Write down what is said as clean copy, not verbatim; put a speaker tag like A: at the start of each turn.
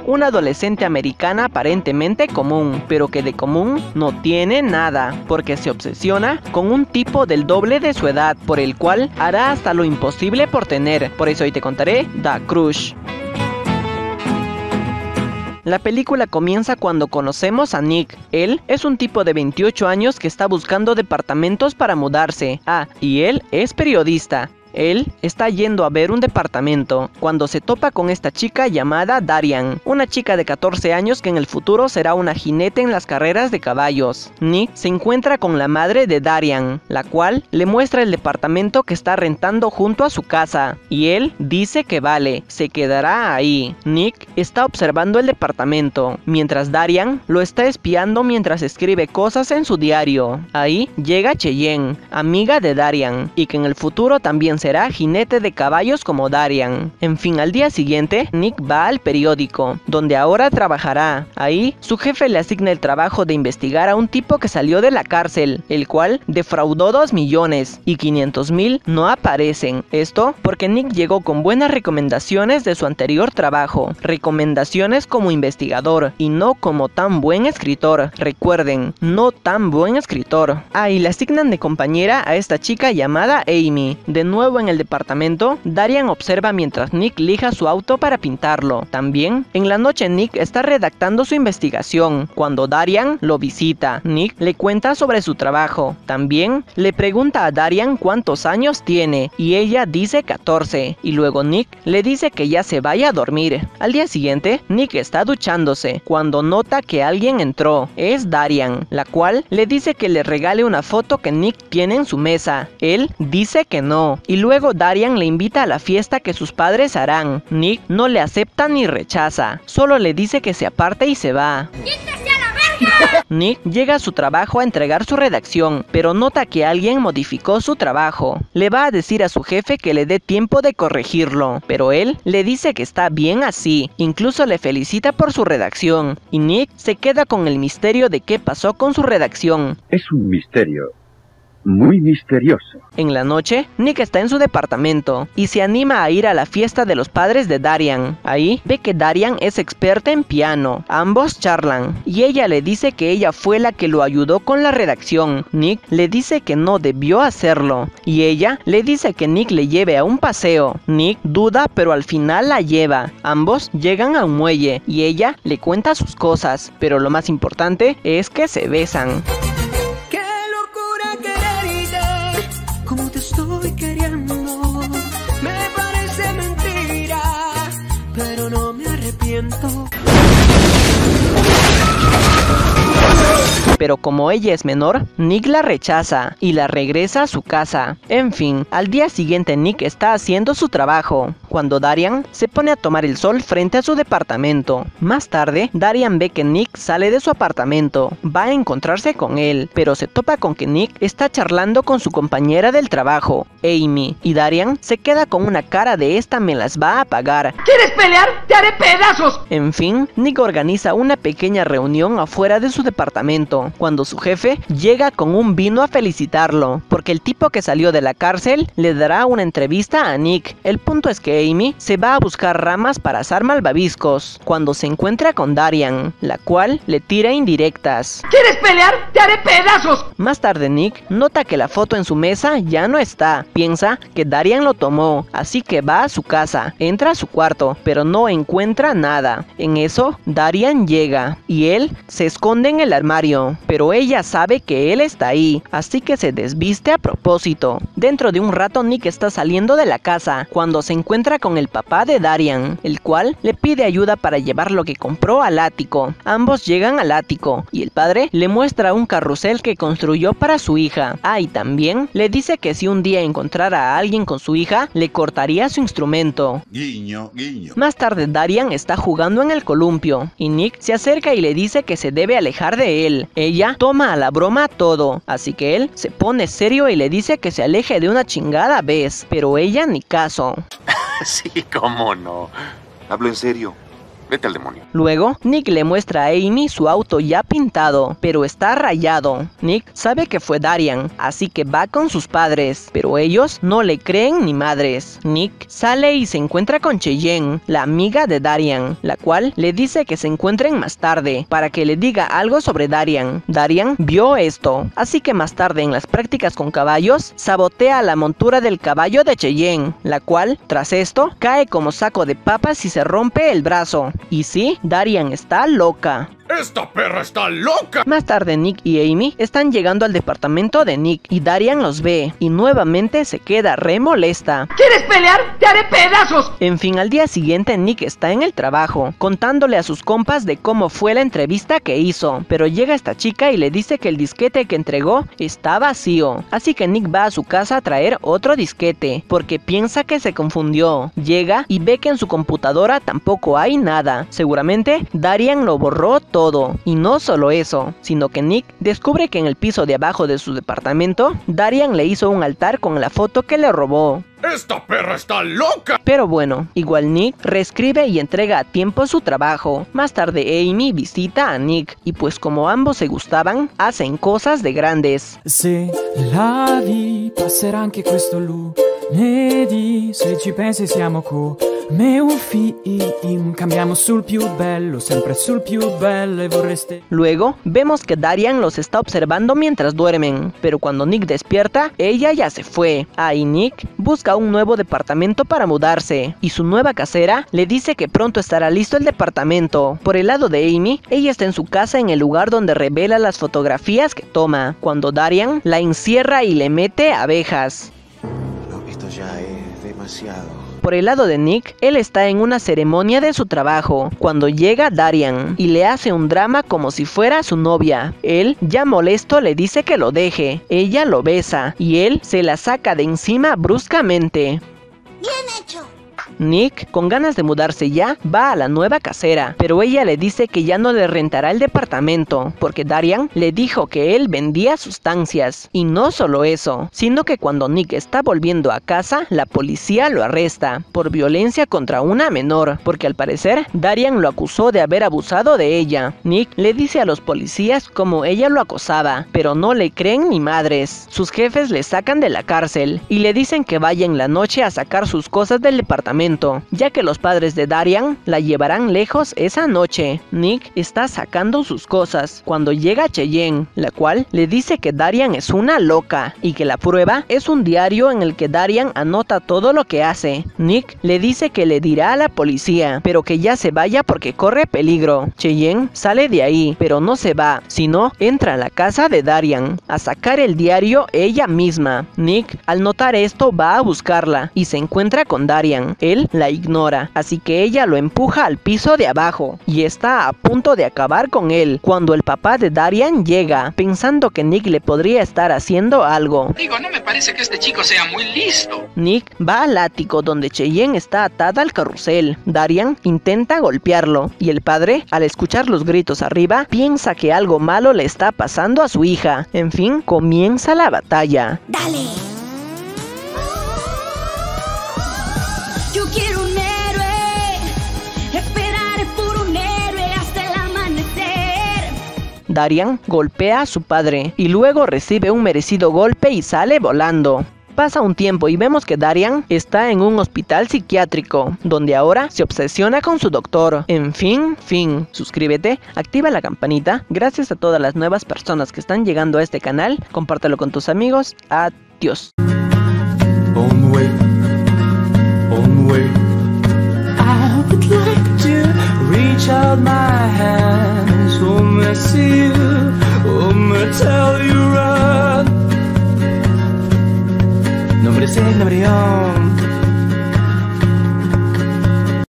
A: una adolescente americana aparentemente común, pero que de común no tiene nada, porque se obsesiona con un tipo del doble de su edad, por el cual hará hasta lo imposible por tener. Por eso hoy te contaré The Crush. La película comienza cuando conocemos a Nick. Él es un tipo de 28 años que está buscando departamentos para mudarse. Y él es periodista. Él está yendo a ver un departamento cuando se topa con esta chica llamada Darian, una chica de 14 años que en el futuro será una jinete en las carreras de caballos. Nick se encuentra con la madre de Darian, la cual le muestra el departamento que está rentando junto a su casa, y él dice que vale, se quedará ahí. Nick está observando el departamento, mientras Darian lo está espiando mientras escribe cosas en su diario. Ahí llega Cheyenne, amiga de Darian, y que en el futuro también será jinete de caballos como Darian. En fin, al día siguiente, Nick va al periódico, donde ahora trabajará. Ahí, su jefe le asigna el trabajo de investigar a un tipo que salió de la cárcel, el cual defraudó 2 millones y 500,000 no aparecen. Esto porque Nick llegó con buenas recomendaciones de su anterior trabajo, recomendaciones como investigador y no como tan buen escritor. Recuerden, no tan buen escritor. Y le asignan de compañera a esta chica llamada Amy. De nuevo en el departamento, Darian observa mientras Nick lija su auto para pintarlo. También, en la noche Nick está redactando su investigación. Cuando Darian lo visita, Nick le cuenta sobre su trabajo. También, le pregunta a Darian cuántos años tiene, y ella dice 14. Y luego Nick le dice que ya se vaya a dormir. Al día siguiente, Nick está duchándose, cuando nota que alguien entró. Es Darian, la cual le dice que le regale una foto que Nick tiene en su mesa. Él dice que no. Y luego Darian le invita a la fiesta que sus padres harán. Nick no le acepta ni rechaza, solo le dice que se aparte y se va. ¡Quítese a la verga! Nick llega a su trabajo a entregar su redacción, pero nota que alguien modificó su trabajo. Le va a decir a su jefe que le dé tiempo de corregirlo, pero él le dice que está bien así, incluso le felicita por su redacción, y Nick se queda con el misterio de qué pasó con su redacción.
B: Es un misterio muy misterioso.
A: En la noche, Nick está en su departamento y se anima a ir a la fiesta de los padres de Darian. Ahí ve que Darian es experta en piano. Ambos charlan y ella le dice que ella fue la que lo ayudó con la redacción. Nick le dice que no debió hacerlo y ella le dice que Nick le lleve a un paseo. Nick duda, pero al final la lleva. Ambos llegan a un muelle y ella le cuenta sus cosas, pero lo más importante es que se besan.
C: Como te estoy queriendo, me parece mentira, pero no me arrepiento.
A: Pero como ella es menor, Nick la rechaza y la regresa a su casa. En fin, al día siguiente Nick está haciendo su trabajo, cuando Darian se pone a tomar el sol frente a su departamento. Más tarde, Darian ve que Nick sale de su apartamento, va a encontrarse con él, pero se topa con que Nick está charlando con su compañera del trabajo, Amy, y Darian se queda con una cara de esta me las va a pagar.
D: ¿Quieres pelear? ¡Te haré pedazos!
A: En fin, Nick organiza una pequeña reunión afuera de su departamento, cuando su jefe llega con un vino a felicitarlo, porque el tipo que salió de la cárcel le dará una entrevista a Nick. El punto es que Amy se va a buscar ramas para asar malvaviscos, cuando se encuentra con Darian, la cual le tira indirectas.
D: ¿Quieres pelear? ¡Te haré pedazos!
A: Más tarde Nick nota que la foto en su mesa ya no está, piensa que Darian lo tomó, así que va a su casa, entra a su cuarto, pero no encuentra nada. En eso, Darian llega, y él se esconde en el armario, pero ella sabe que él está ahí, así que se desviste a propósito. Dentro de un rato Nick está saliendo de la casa, cuando se encuentra con el papá de Darian, el cual le pide ayuda para llevar lo que compró al ático. Ambos llegan al ático, y el padre le muestra un carrusel que construyó para su hija. Y también le dice que si un día encontrara a alguien con su hija, le cortaría su instrumento.
E: Guiño, guiño.
A: Más tarde Darian está jugando en el columpio, y Nick se acerca y le dice que se debe alejar de él. Ella toma a la broma todo, así que él se pone serio y le dice que se aleje de una chingada vez, pero ella ni caso.
F: Sí, cómo no.
E: Hablo en serio. Vete al demonio.
A: Luego, Nick le muestra a Amy su auto ya pintado, pero está rayado. Nick sabe que fue Darian, así que va con sus padres, pero ellos no le creen ni madres. Nick sale y se encuentra con Cheyenne, la amiga de Darian, la cual le dice que se encuentren más tarde, para que le diga algo sobre Darian. Darian vio esto, así que más tarde en las prácticas con caballos, sabotea la montura del caballo de Cheyenne, la cual, tras esto, cae como saco de papas y se rompe el brazo. Y sí, Darian está loca.
E: ¡Esta perra está loca!
A: Más tarde Nick y Amy están llegando al departamento de Nick y Darian los ve y nuevamente se queda re molesta.
D: ¿Quieres pelear? ¡Te haré pedazos!
A: En fin, al día siguiente Nick está en el trabajo, contándole a sus compas de cómo fue la entrevista que hizo, pero llega esta chica y le dice que el disquete que entregó está vacío, así que Nick va a su casa a traer otro disquete, porque piensa que se confundió. Llega y ve que en su computadora tampoco hay nada, seguramente Darian lo borró todo. Y no solo eso, sino que Nick descubre que en el piso de abajo de su departamento, Darian le hizo un altar con la foto que le robó.
E: ¡Esta perra está loca!
A: Pero bueno, igual Nick reescribe y entrega a tiempo su trabajo. Más tarde Amy visita a Nick y pues como ambos se gustaban, hacen cosas de grandes.
F: Se la vi passerà anche questo lunedì, se ci pensi siamo come un film, cambiamo sul più bello, sempre sul più bello e vorreste...
A: Luego, vemos que Darian los está observando mientras duermen, pero cuando Nick despierta, ella ya se fue. Ahí Nick busca un nuevo departamento para mudarse, y su nueva casera le dice que pronto estará listo el departamento. Por el lado de Amy, ella está en su casa en el lugar donde revela las fotografías que toma, cuando Darian la encierra y le mete abejas.
G: No, esto ya es demasiado.
A: Por el lado de Nick, él está en una ceremonia de su trabajo, cuando llega Darian y le hace un drama como si fuera su novia. Él, ya molesto, le dice que lo deje. Ella lo besa y él se la saca de encima bruscamente.
H: ¡Bien hecho!
A: Nick, con ganas de mudarse ya, va a la nueva casera, pero ella le dice que ya no le rentará el departamento, porque Darian le dijo que él vendía sustancias. Y no solo eso, sino que cuando Nick está volviendo a casa, la policía lo arresta por violencia contra una menor, porque al parecer Darian lo acusó de haber abusado de ella. Nick le dice a los policías cómo ella lo acosaba, pero no le creen ni madres. Sus jefes le sacan de la cárcel y le dicen que vaya en la noche a sacar sus cosas del departamento, ya que los padres de Darian la llevarán lejos esa noche. Nick está sacando sus cosas cuando llega Cheyenne, la cual le dice que Darian es una loca y que la prueba es un diario en el que Darian anota todo lo que hace. Nick le dice que le dirá a la policía, pero que ya se vaya porque corre peligro. Cheyenne sale de ahí, pero no se va, sino entra a la casa de Darian a sacar el diario ella misma. Nick, al notar esto, va a buscarla y se encuentra con Darian. Él la ignora, así que ella lo empuja al piso de abajo y está a punto de acabar con él, cuando el papá de Darian llega, pensando que Nick le podría estar haciendo algo.
I: Digo, no me parece que este chico sea muy listo.
A: Nick va al ático donde Cheyenne está atada al carrusel. Darian intenta golpearlo y el padre, al escuchar los gritos arriba, piensa que algo malo le está pasando a su hija. En fin, comienza la batalla.
H: ¡Dale! Yo quiero un héroe, esperaré por un héroe hasta el amanecer.
A: Darian golpea a su padre y luego recibe un merecido golpe y sale volando. Pasa un tiempo y vemos que Darian está en un hospital psiquiátrico, donde ahora se obsesiona con su doctor. En fin. Suscríbete, activa la campanita. Gracias a todas las nuevas personas que están llegando a este canal. Compártelo con tus amigos. Adiós.
F: I would like to reach out my hands, oh me see you, oh me tell you run. Nombre sin nombre.